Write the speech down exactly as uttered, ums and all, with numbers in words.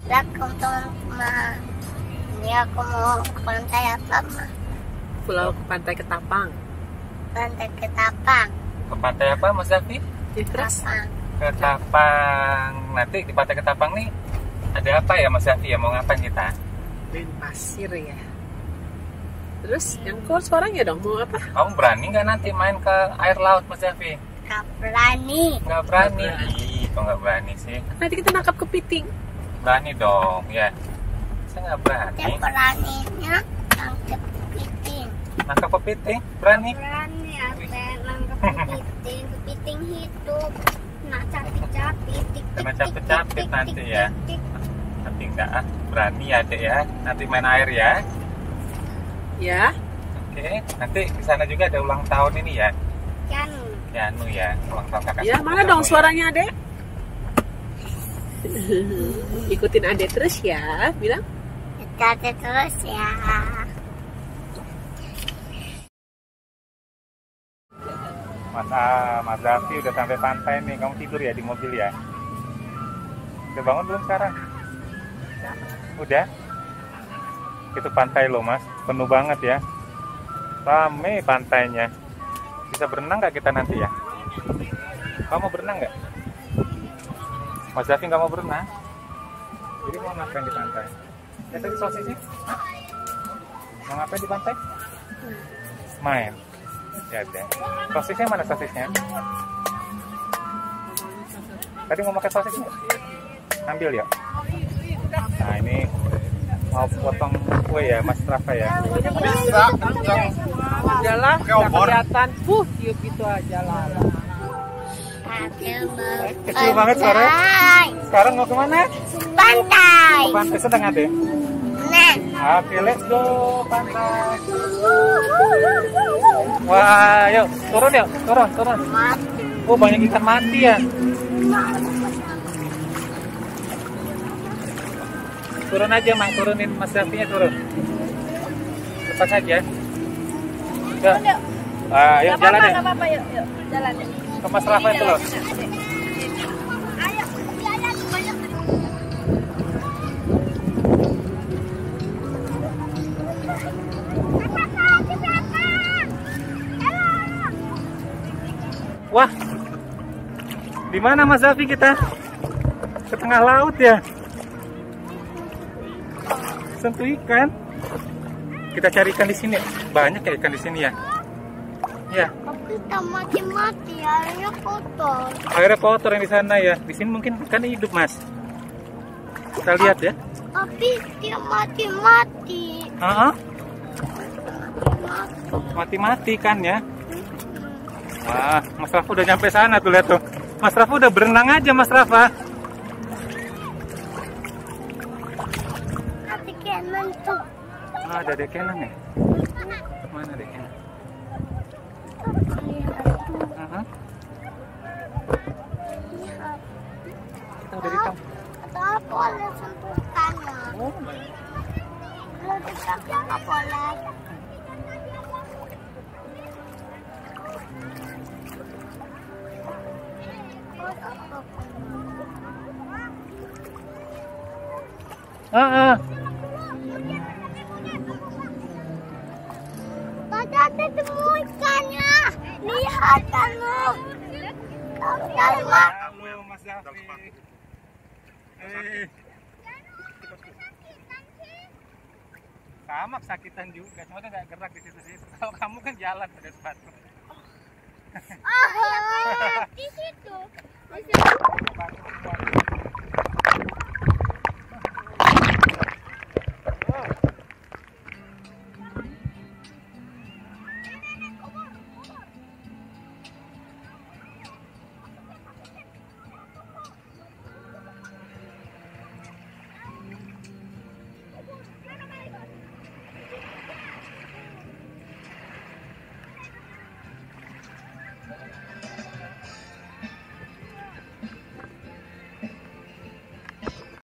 Aku teman-teman, ini aku mau ke pantai apa, Ma? Pulau ke pantai Ketapang. Pantai Ketapang. Ke pantai apa, Mas Zafi? Ketapang. Ketapang. Nanti di pantai Ketapang nih ada apa ya, Mas Zafi ya? Mau ngapain kita? Main pasir ya. Terus yang keluar suaranya dong, mau apa? Kamu berani nggak nanti main ke air laut, Mas Zafi? Gak berani. Nggak berani. Nggak berani. Ih, kok nggak berani sih? Nanti kita nangkap kepiting. Berani dong, ya. Saya nggak berani. Yang beraninya nangkep kepiting. Nangkap kepiting? Berani? Berani ate nangkep kepiting. Kepiting hidup. Nah capit-capit. Tik, tik, Kena tik, capit-capit tik, nanti tik, ya. tik, tik. Nanti nggak ah. Berani ya, Dek ya. Nanti main air ya. Ya. Oke, nanti di sana juga ada ulang tahun ini ya. Kan Ya, anu ya, ulang tahun kakak. Ya, mana kamu dong ya. suaranya, Adek? Ikutin Adek terus ya, bilang. kita terus ya. Mas ah, Mas Zafi udah sampai pantai nih. Kamu tidur ya di mobil ya? Udah bangun belum sekarang? Udah? Itu pantai loh, Mas. Penuh banget ya. Rame pantainya. Bisa berenang nggak kita nanti ya? Kamu mau berenang nggak? Mas Zafi nggak mau berenang? Jadi mau ngapain di pantai? Ya tadi sosisnya? Hah? Mau ngapain di pantai? Main. Ya deh. Sosisnya mana sosisnya? Tadi mau makan sosisnya? Ambil ya. Nah ini mau potong kue ya, Mas Rafa ya. Bisa, kencang. Jalan, Pakai obor. kelihatan. Puh, tiup gitu aja lah. Kecil banget suara. Sekarang mau kemana? Pantai. Ke pantai sedang ada. Nah. Oke, let's go pantai. Wah, yuk turun yuk, turun, turun. Oh banyak ikan mati ya. Turun aja, Mang, turunin Mas Zafinya turun. Lepas aja. Yuk. Ah, yuk jalan deh. apa-apa, yuk, yuk, jalan deh. Ke Mas Rafa itu loh. Wah, di mana Mas Zafi kita? Ke tengah laut ya. Sentuh ikan. Kita cari ikan di sini. Banyak ya ikan di sini ya. Ya. Kita mati-mati, airnya kotor. Airnya kotor yang di sana ya. Di sini mungkin ikan hidup, Mas. Kita lihat ya. Tapi dia mati-mati. Ah, mati-mati kan ya. Wah, Mas Rafa udah nyampe sana tuh, lihat tuh. Mas Rafa udah berenang aja, Mas Rafa. Tapi kenan tuh. Ah, ada dekenan ya. Mana dekenan? Aha. Kita udah di tempat. Nggak boleh sentuh ikannya. Oh, Kalau dekatnya nggak boleh. ah, ah. Tadi ada temu ikannya. Lihat kamu. Kamu dari mana? Halo, Mas Zafi. Eh. Sama kesakitan juga, cuma dia nggak gerak di situ-situ. Kalau kamu kan jalan pakai sepatu. Oh, di situ. Di situ.